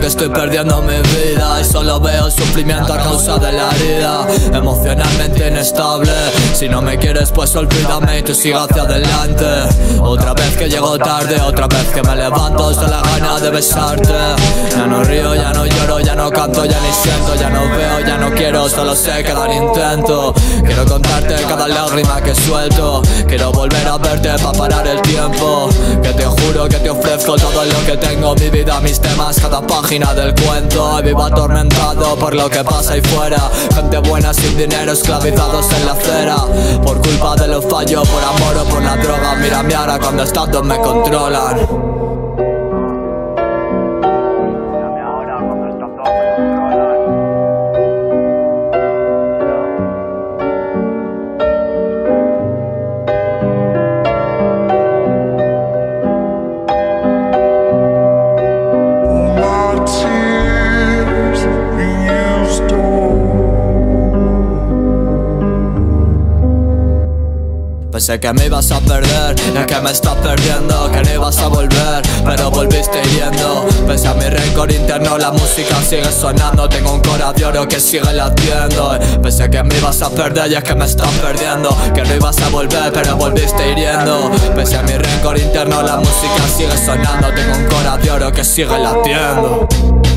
que estoy perdiendo mi vida y solo veo sufrimiento a causa de la herida. Emocionalmente inestable, si no me quieres pues olvídame y tú sigue hacia adelante. Otra vez que llego tarde, otra vez que me levanto de la gana de besarte. Ya no río, ya no lloro, ya no canto, ya ni siento, ya no veo, ya no quiero, solo sé que dar intento. Quiero contarte cada lágrima que suelto, quiero volver a verte para parar el tiempo. Que te juro que te ofrezco todo lo que tengo, mi vida, mis temas, cada página del cuento. Y vivo atormentado por lo que pasa ahí fuera, gente buena sin dinero, esclavizados en la acera. Por culpa de los fallos, por amor o por la droga. Mírame ahora cuando estando me controlan. Pensé que me ibas a perder, ya que me estás perdiendo, que no ibas a volver, pero volviste hiriendo. Pese a mi rencor interno, la música sigue sonando, tengo un corazón de oro que sigue latiendo. Pensé que me ibas a perder, ya que me estás perdiendo, que no ibas a volver, pero volviste hiriendo. Pese a mi rencor interno, la música sigue sonando, tengo un corazón de oro que sigue latiendo.